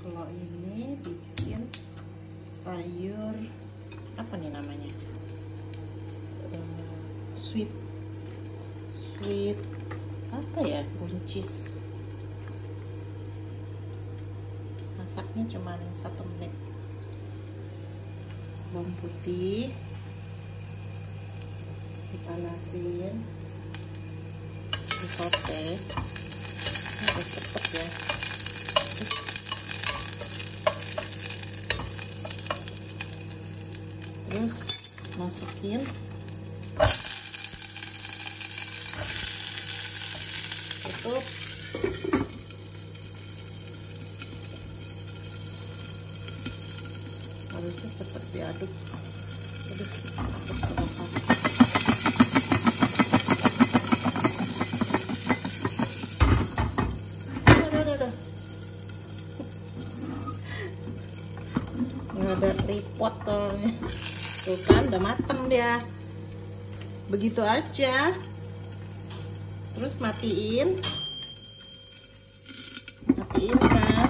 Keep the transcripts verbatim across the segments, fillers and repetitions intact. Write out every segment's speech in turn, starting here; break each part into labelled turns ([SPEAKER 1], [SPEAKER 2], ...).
[SPEAKER 1] Kalau ini bikin sayur apa nih namanya, uh, sweet sweet apa ya, buncis. Masaknya cuma satu menit. Bawang putih dipanasin, disote, harus cepet ya. Terus masukin tutup, harusnya cepet diaduk. Aduh, takut kebakar. Nggak ada tripod tolongnya. Tuh kan udah mateng dia. Begitu aja. Terus matiin. Matiin kan.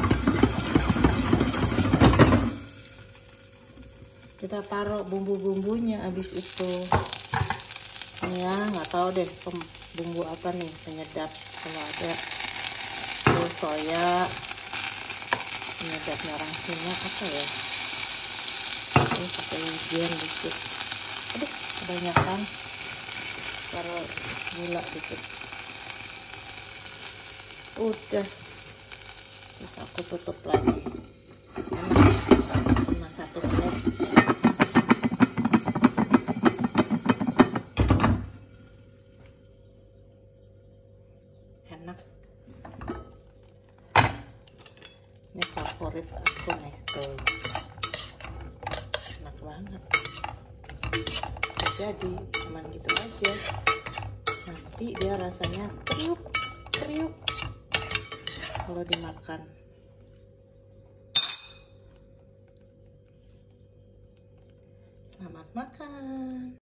[SPEAKER 1] Kita taruh bumbu-bumbunya abis itu. Ini ya, nggak tahu deh bumbu apa nih penyedap. Kalau ada terus soya, penyedapnya orang Cina apa ya? Ini pakai wijen dikit. Aduh, kebanyakan. Taruh gula dikit. Udah. Terus aku tutup lagi. Cuma satu menit. Enak. Ini favorit aku nih tuh. Enak banget. Jadi cuman gitu aja. Nanti dia rasanya kriuk kriuk kalau dimakan. Selamat makan.